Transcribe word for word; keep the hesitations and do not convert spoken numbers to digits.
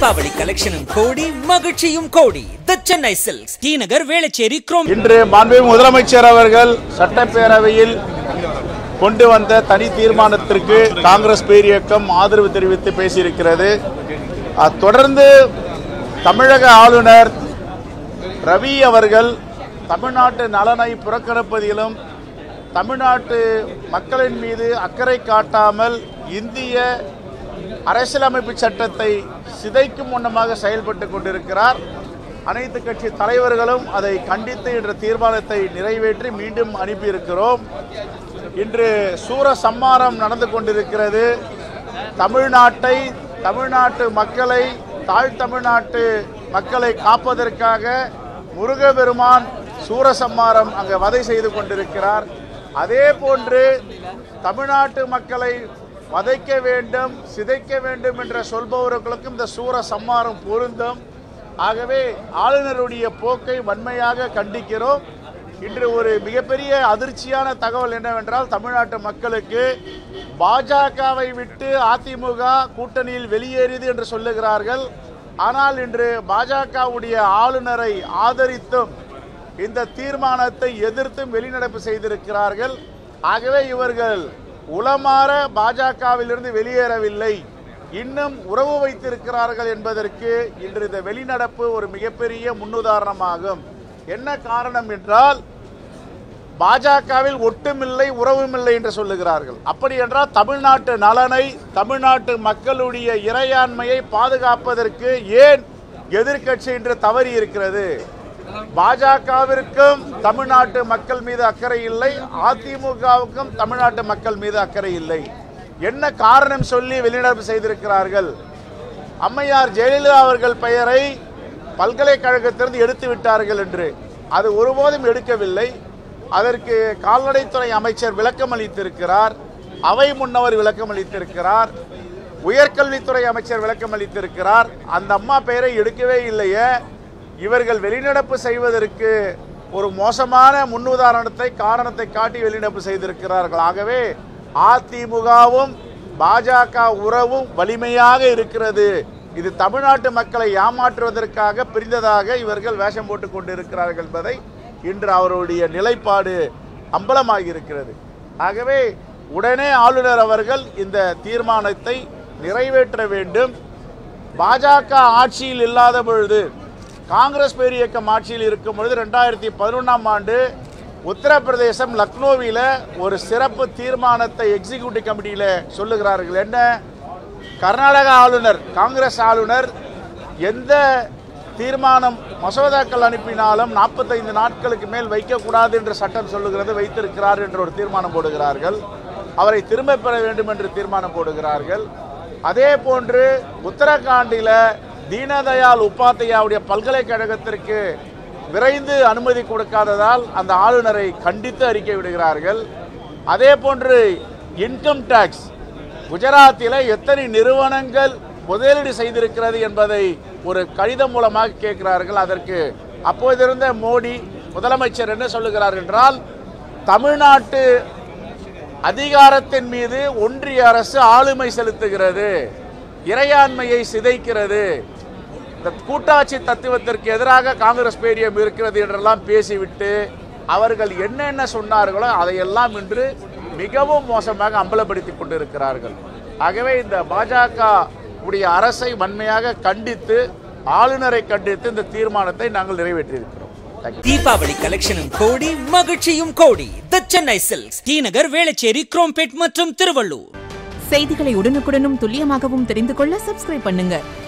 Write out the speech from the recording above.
தீபாவளி கலெக்ஷனும் கோடி மகிழ்ச்சியும் கோடி. The Chennai Silks, T Nagar, Velachery, குரோம். இன்று மாண்புமிகு முதலமைச்சர் அவர்கள் சட்டப்பேரவையில் கொண்டு வந்த தனி தீர்மானத்திற்கு காங்கிரஸ் பேரியக்கம் ஆதரவு தெரிவித்து பேசியிருக்கிறது. தொடர்ந்து தமிழக ஆளுநர் ரவி அவர்கள் தமிழ்நாட்டு நலனை புறக்கணிப்பதிலும் தமிழ்நாட்டு மக்களின் மீது அக்கறை காட்டாமல் இந்திய அரசியலமைப்பு சட்டத்தை சிதைக்கும் வண்ணமாக செயல்பட்டு கொண்டிருக்கிறார். அனைத்து கட்சி தலைவர்களும் அதை கண்டித்து என்ற தீர்மானத்தை நிறைவேற்றி மீண்டும் அனுப்பியிருக்கிறோம். இன்று சூர சம்மாரம் நடந்து கொண்டிருக்கிறது. தமிழ்நாட்டை, தமிழ்நாட்டு மக்களை, தாழ் தமிழ்நாட்டு மக்களை காப்பதற்காக முருகபெருமான் சூரசம்மாரம் அங்கே வதை செய்து கொண்டிருக்கிறார். அதே போன்று தமிழ்நாட்டு மக்களை வதைக்க வேண்டும், சிதைக்க வேண்டும் என்ற சொல்பவர்களுக்கும் இந்த சூர சம்மாரம் பொருந்தும். ஆகவே ஆளுநருடைய போக்கை வன்மையாக கண்டிக்கிறோம். இன்று ஒரு மிகப்பெரிய அதிர்ச்சியான தகவல் என்னவென்றால், தமிழ்நாட்டு மக்களுக்கு பாஜகவை விட்டு அதிமுக கூட்டணியில் வெளியேறியது என்று சொல்லுகிறார்கள். ஆனால் இன்று பாஜகவுடைய ஆளுநரை ஆதரித்தும் இந்த தீர்மானத்தை எதிர்த்தும் வெளிநடப்பு செய்திருக்கிறார்கள். ஆகவே இவர்கள் உளமாற பாஜகவிலிருந்து வெளியேறவில்லை, இன்னும் உறவு வைத்திருக்கிறார்கள் என்பதற்கு இன்று இந்த வெளிநடப்பு ஒரு மிகப்பெரிய முன்னுதாரணமாகும். என்ன காரணம் என்றால், பாஜகவில் ஒட்டுமில்லை உறவுமில்லை என்று சொல்லுகிறார்கள். அப்படி என்றால் தமிழ்நாட்டு நலனை, தமிழ்நாட்டு மக்களுடைய இறையாண்மையை பாதுகாப்பதற்கு ஏன் எதிர்க்கட்சி என்று தவறி இருக்கிறது? பாஜகவிற்கும் தமிழ்நாட்டு மக்கள் மீது அக்கறை இல்லை, அதிமுகவுக்கும் தமிழ்நாட்டு மக்கள் மீது அக்கறை இல்லை. என்ன காரணம் சொல்லி வெளிநடப்பு செய்திருக்கிறார்கள்? அம்மையார் ஜெயலலிதா அவர்கள் பெயரை பல்கலைக்கழகத்திலிருந்து எடுத்து விட்டார்கள் என்று. அது ஒருபோதும் எடுக்கவில்லை. அதற்கு கால்நடைத்துறை அமைச்சர் விளக்கம் அளித்திருக்கிறார், அவை முன்னவர் விளக்கம் அளித்திருக்கிறார், உயர்கல்வித்துறை அமைச்சர் விளக்கம் அளித்திருக்கிறார். அந்த அம்மா பெயரை எடுக்கவே இல்லையே. இவர்கள் வெளிநடப்பு செய்வதற்கு ஒரு மோசமான முன்னுதாரணத்தை, காரணத்தை காட்டி வெளிநடப்பு செய்திருக்கிறார்கள். ஆகவே அதிமுகவும் பாஜக உறவும் வலிமையாக இருக்கிறது. இது தமிழ்நாட்டு மக்களை ஏமாற்றுவதற்காக பிரிந்ததாக இவர்கள் வேஷம் போட்டுக் கொண்டிருக்கிறார்கள் என்பதை இன்று அவருடைய நிலைப்பாடு அம்பலமாகி இருக்கிறது. ஆகவே உடனே ஆளுநர் அவர்கள் இந்த தீர்மானத்தை நிறைவேற்ற வேண்டும். பாஜக ஆட்சியில் இல்லாத பொழுது, காங்கிரஸ் பேரியக்கம் ஆட்சியில் இருக்கும் பொழுது ரெண்டாயிரத்தி பதினொன்றாம் ஆண்டு உத்தரப்பிரதேசம் லக்னோவில் ஒரு சிறப்பு தீர்மானத்தை எக்ஸிக்யூட்டிவ் கமிட்டியில் சொல்லுகிறார்கள். என்ன? கர்நாடக ஆளுநர், காங்கிரஸ் ஆளுநர் எந்த தீர்மானம் மசோதாக்கள் அனுப்பினாலும் நாற்பத்தைந்து நாட்களுக்கு மேல் வைக்கக்கூடாது என்று சட்டம் சொல்லுகிறது, வைத்திருக்கிறார் என்று ஒரு தீர்மானம் போடுகிறார்கள். அவரை திரும்ப பெற வேண்டும் என்று தீர்மானம் போடுகிறார்கள். அதே போன்று உத்தரகாண்டில் தீனதயாள் உபாத்யாவுடைய பல்கலைக்கழகத்திற்கு விரைந்து அனுமதி கொடுக்காததால் அந்த ஆளுநரை கண்டித்து அறிக்கை விடுகிறார்கள். அதே போன்று இன்கம் டாக்ஸ் குஜராத்தில் எத்தனை நிறுவனங்கள் முதலீடு செய்திருக்கிறது என்பதை ஒரு கடிதம் மூலமாக கேட்கிறார்கள். அதற்கு அப்போதிருந்த மோடி முதலமைச்சர் என்ன சொல்லுகிறார் என்றால், தமிழ்நாட்டு அதிகாரத்தின் மீது ஒன்றிய அரசு ஆளுமை செலுத்துகிறது, இறையாண்மையை சிதைக்கிறது, இந்த கூட்டாட்சி தத்துவத்திற்கு எதிராக காங்கிரஸ் பேரியம் இருக்கிறது என்றெல்லாம் பேசிவிட்டு அவர்கள் என்னென்ன சொன்னார்களோ அதையெல்லாம் இன்று மிகவும் மோசமாக அம்பலப்படுத்தி கொண்டிருக்கிறார்கள். ஆகவே இந்த பாஜக உடைய அரசை வன்மையாக கண்டித்து, ஆளுநரை கண்டித்து இந்த தீர்மானத்தை நாங்கள் நிறைவேற்றியிருக்கிறோம். தீபாவளி கலெக்ஷனும் கோடி மகிழ்ச்சியும் கோடி. The Chennai Silks, T Nagar, Velachery, Chrompet மற்றும் திருவள்ளூர். செய்திகளை உடனுக்குடனும் துல்லியமாகவும் தெரிந்து கொள்ள சப்ஸ்கிரைப் பண்ணுங்க.